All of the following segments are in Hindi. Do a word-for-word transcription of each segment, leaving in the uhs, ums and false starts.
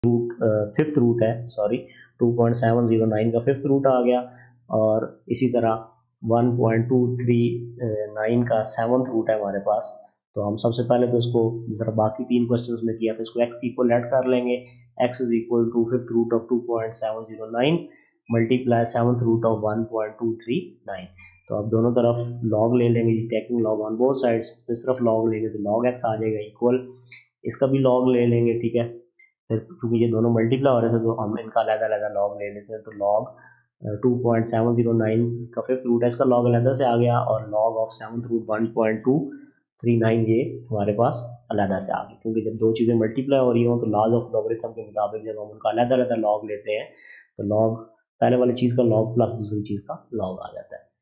रूट फिफ्थ रूट है, sorry two point seven zero nine का फिफ्थ रूट आ गया, और इसी तरह one point two three nine का सेवन्थ रूट है हमारे पास। तो हम सबसे पहले तो इसको जरा बाकी तीन क्वेश्चंस में किया था, इसको x की इक्वल ऐड कर लेंगे। x is equal to fifth root of two point seven zero nine multiply seventh root of one point two three nine. तो अब दोनों तरफ लॉग ले लेंगे, taking log on both sides. तो इस तरफ लॉग लेंगे तो लॉग x आ जाएगा इक्वल, इसका भी लॉग ले लेंगे, ठीक है। फिर क्योंकि ये दोनों मल्टीप्लाई हो रहे थे तो हम इनका अलग अलग लॉग ले लेते हैं। तो log two point seven zero nine का फिफ्थ रूट है, इसका लॉग अलग से आ गया, और log of seventh root one point two three nine ये हमारे पास अलग से आ गई। क्योंकि जब दो चीज़ें मल्टीप्लाई हो रही हो तो लॉज ऑफ लॉगरिथम के मुताबिक जब हम उनका अलग अलग लॉग लेते हैं तो लॉग पहले वाली चीज़ का लॉग प्लस दूसरी चीज़ का लॉग आ जाता है।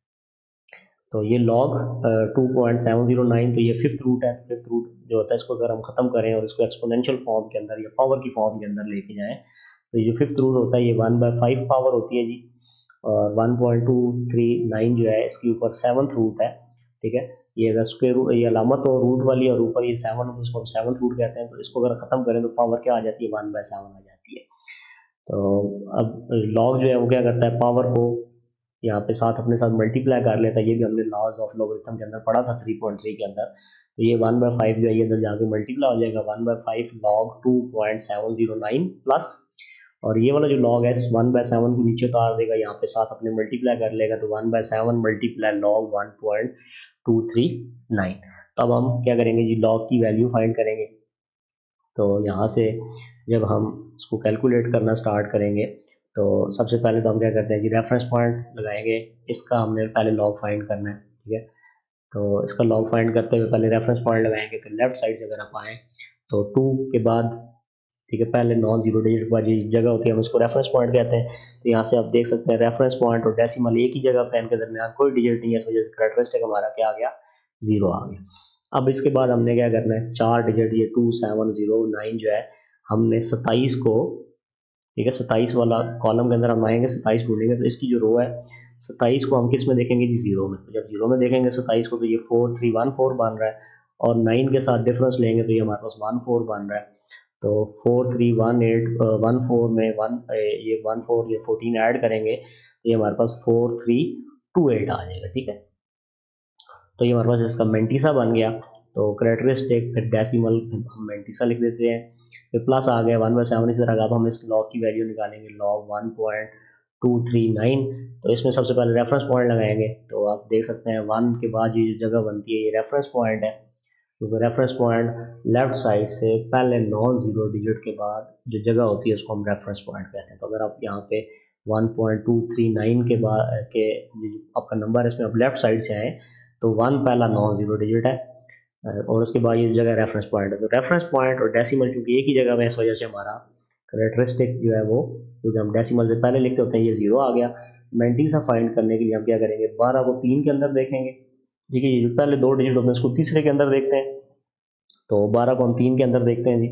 तो ये log two point seven zero nine, तो ये फिफ्थ रूट है। फिफ्थ रूट जो होता है इसको अगर हम खत्म करें और इसको एक्सपोनेंशियल फॉर्म के अंदर या पावर की फॉर्म के अंदर लेके जाएं तो ये जो फिफ्थ रूट होता है ये वन बाय फाइव पावर होती है जी, और one point two three nine जो है इसके ऊपर सेवन्थ रूट है, ठीक है। ये अगर स्क्वायर रूट, ये अलामत हो रूट वाली और ऊपर ये सेवन हो तो इसको हम सेवन्थ रूट कहते हैं। तो इसको अगर खत्म करें तो पावर क्या आ जाती है, वन बाय सेवन आ जाती है। तो अब लॉग जो है वो क्या करता है, पावर को यहाँ पे साथ अपने साथ मल्टीप्लाई कर लेता है। ये भी हमने लॉज ऑफ लॉगरिथम के अंदर पढ़ा था थ्री पॉइंट थ्री के अंदर। तो ये वन बाय फाइव जो है ये इधर जाके मल्टीप्लाई हो जाएगा, one by five log two point seven zero nine plus, और ये वाला जो लॉग है वन बाय सेवन को नीचे उतार देगा, यहाँ पे साथ अपने मल्टीप्लाई कर लेगा। तो one by seven multiply log one point two three nine. तो अब हम क्या करेंगे जी, लॉग की वैल्यू फाइंड करेंगे। तो यहाँ से जब हम इसको कैलकुलेट करना स्टार्ट करेंगे तो सबसे पहले तो हम क्या करते हैं जी, रेफरेंस पॉइंट लगाएंगे। इसका हमने पहले लॉग फाइंड करना है, ठीक है। तो इसका लॉग फाइंड करते हुए पहले रेफरेंस पॉइंट लगाएंगे। तो लेफ्ट साइड से अगर आप आएँ तो टू के बाद, ठीक है, पहले नॉन जीरो डिजिट वाली जगह होती है, हम इसको रेफरेंस पॉइंट कहते हैं। तो यहाँ से आप देख सकते हैं रेफरेंस पॉइंट और डेसिमल एक ही जगह पे, इनके दरमियान कोई डिजिट नहीं है, इस वजह से कैरेक्टरिस्टिक हमारा क्या आ गया, जीरो आ गया। अब इसके बाद हमने क्या करना है, चार डिजिट ये टू सेवन जीरो नाइन जो है हमने सत्ताईस को, ठीक है, सत्ताईस वाला कॉलम के अंदर हम आएंगे, सत्ताईस ढूंढेंगे। तो इसकी जो रो है सत्ताईस को हम किस में देखेंगे जी, जीरो में। तो जब जीरो में देखेंगे सत्ताईस को तो ये फोर थ्री वन फोर बन रहा है, और नाइन के साथ डिफरेंस लेंगे तो ये हमारे पास वन फोर बन रहा है। तो four three one eight one four में वन ये वन फोर ये फोर्टीन ऐड करेंगे तो ये हमारे पास फोर थ्री टू एट आ जाएगा, ठीक है। तो ये हमारे पास इसका मेंटीसा बन गया। तो कैरेक्टरिस्टिक फिर डेसिमल हम मेंटीसा लिख देते हैं, फिर प्लस आ गया वन बाई सेवन। इसी तरह अब हम इस लॉग की वैल्यू निकालेंगे, log one point two three nine. तो इसमें सबसे पहले रेफरेंस पॉइंट लगाएंगे। तो आप देख सकते हैं वन के बाद ये जो जगह बनती है ये रेफरेंस पॉइंट है। क्योंकि रेफरेंस पॉइंट लेफ्ट साइड से पहले नॉन जीरो डिजिट के बाद जो जगह होती है उसको हम रेफरेंस पॉइंट कहते हैं। तो अगर आप यहाँ पे one point two three nine के बाद के आपका नंबर इसमें आप लेफ्ट साइड से आए तो वन पहला नॉन जीरो डिजिट है और उसके बाद ये जगह रेफरेंस पॉइंट है। तो रेफरेंस पॉइंट और डेसिमल क्योंकि एक ही जगह में, इस वजह से हमारा कैरेक्टरिस्टिक जो है वो, क्योंकि हम डेसिमल से पहले लिखते होते हैं, ये जीरो आ गया। मेंटीसा फाइंड करने के लिए हम क्या करेंगे, बारह को तीन के अंदर देखेंगे, ठीक है। ये जो पहले दो डिजिट होते हैं उसको तीसरे के अंदर देखते हैं। तो बारह को हम तीन के अंदर देखते हैं जी,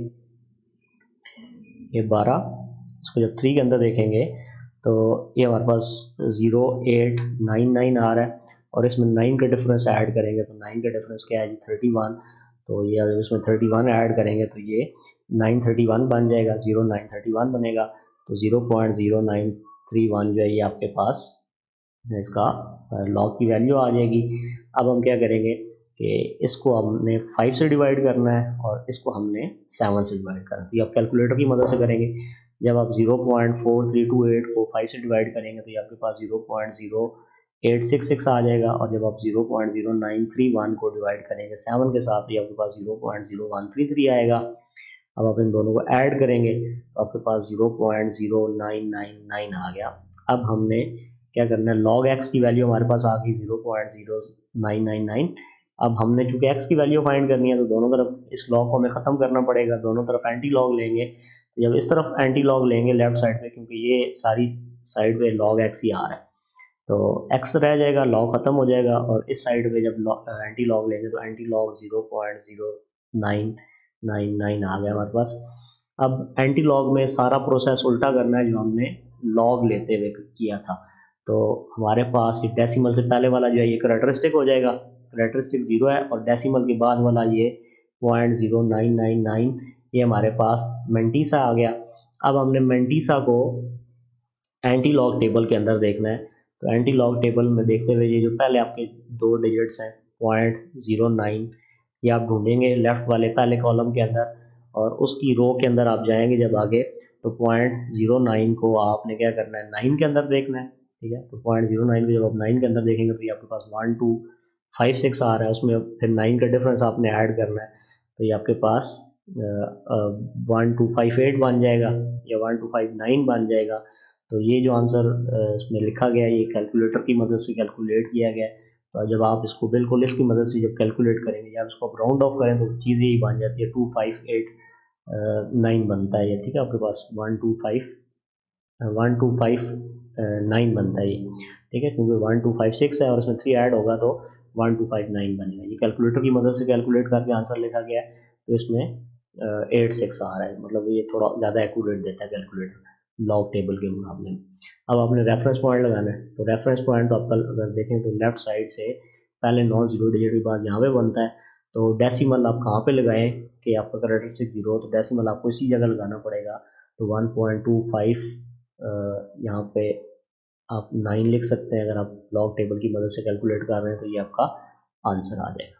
ये बारह, इसको जब थ्री के अंदर देखेंगे तो ये हमारे पास जीरो एट नाइन नाइन आ रहा है, और इसमें नाइन का डिफरेंस ऐड करेंगे तो नाइन का डिफरेंस क्या है जी, थर्टी वन। तो ये अगर इसमें थर्टी वन ऐड करेंगे तो ये नाइन थर्टी वन बन जाएगा, जीरो नाइन थर्टी वन बनेगा। तो zero point zero nine three one जो है ये आपके पास इसका लॉग की वैल्यू आ जाएगी। अब हम क्या करेंगे कि इसको हमने फाइव से डिवाइड करना है और इसको हमने सेवन से डिवाइड करना है। तो ये आप कैलकुलेटर की मदद से करेंगे। जब आप zero point four three two eight को फाइव से डिवाइड करेंगे तो ये आपके पास zero point zero eight six six आ जाएगा, और जब आप zero point zero nine three one को डिवाइड करेंगे सेवन के साथ तो ये आपके पास zero point zero one three three आएगा। अब आप इन दोनों को ऐड करेंगे तो आपके पास zero point zero nine nine nine आ गया। अब हमने क्या करना है, लॉग एक्स की वैल्यू हमारे पास आ गई zero point zero nine nine nine. अब हमने चूंकि एक्स की वैल्यू फाइंड करनी है तो दोनों तरफ इस लॉग को हमें खत्म करना पड़ेगा, दोनों तरफ एंटी लॉग लेंगे। तो जब इस तरफ एंटी लॉग लेंगे लेफ्ट साइड पे, क्योंकि ये सारी साइड पे लॉग एक्स ही आ रहा है तो एक्स रह जाएगा, लॉग खत्म हो जाएगा, और इस साइड पे जब एंटी लॉग लेंगे तो anti log zero point zero nine nine nine आ गया हमारे पास। अब एंटी लॉग में सारा प्रोसेस उल्टा करना है जो हमने लॉग लेते हुए किया था। तो हमारे पास ये डेसिमल से पहले वाला जो है ये कैरेक्टरिस्टिक हो जाएगा, कैरेक्टरिस्टिक जीरो है, और डेसिमल के बाद वाला ये point zero nine nine nine ये हमारे पास मेंटीसा आ गया। अब हमने मेंटीसा को एंटी लॉग टेबल के अंदर देखना है। तो एंटी लॉग टेबल में देखते हुए ये जो पहले आपके दो डिजिट्स हैं पॉइंट ज़ीरो नाइन, ये आप ढूंढेंगे लेफ्ट वाले पहले कॉलम के अंदर, और उसकी रो के अंदर आप जाएंगे जब आगे, तो पॉइंट ज़ीरो नाइन को आपने क्या करना है, नाइन के अंदर देखना है। ठीक है, तो पॉइंट ज़ीरो नाइन को जब आप नाइन के अंदर देखेंगे तो ये आपके पास वन टू फाइव सिक्स आ रहा है, उसमें फिर नाइन का डिफरेंस आपने ऐड करना है, तो ये आपके पास वन टू फाइव एट बन जाएगा या वन टू फाइव नाइन बन जाएगा। तो ये जो आंसर इसमें लिखा गया है ये कैलकुलेटर की मदद से कैलकुलेट किया गया है। तो जब आप इसको बिल्कुल इसकी मदद से जब कैलकुलेट करेंगे या इसको आप राउंड ऑफ करें तो चीज़ यही बन जाती है, टू फाइव एट नाइन बनता है ये। ठीक है, आपके पास one two five one two five nine बनता है ये। ठीक है, क्योंकि वन टू फाइव सिक्स है और इसमें थ्री ऐड होगा तो वन टू फाइव नाइन बनेगा। ये कैलकुलेटर की मदद से कैलकुलेट करके आंसर लिखा गया है, तो इसमें एट सिक्स आ रहा है, मतलब ये थोड़ा ज़्यादा एक्यूरेट देता है कैलकुलेटर लॉग टेबल के मुकाबले में। अब आपने रेफरेंस पॉइंट लगाना है, तो रेफरेंस पॉइंट तो आपका अगर देखें तो लेफ्ट साइड से पहले नॉन जीरो डिजिट के बाद यहाँ पे बनता है, तो डेसिमल आप कहाँ पे लगाएं कि आपका करेक्टरिस्टिक जीरो हो, तो डेसिमल आपको इसी जगह लगाना पड़ेगा। तो वन पॉइंट टू फाइव यहाँ पे आप नाइन लिख सकते हैं, अगर आप लॉग टेबल की मदद से कैलकुलेट कर रहे हैं तो ये आपका आंसर आ जाएगा।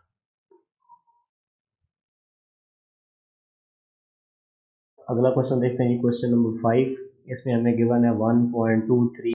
अगला क्वेश्चन देखते हैं, क्वेश्चन नंबर फाइव। इसमें हमें गिवन है वन पॉइंट टू थ्री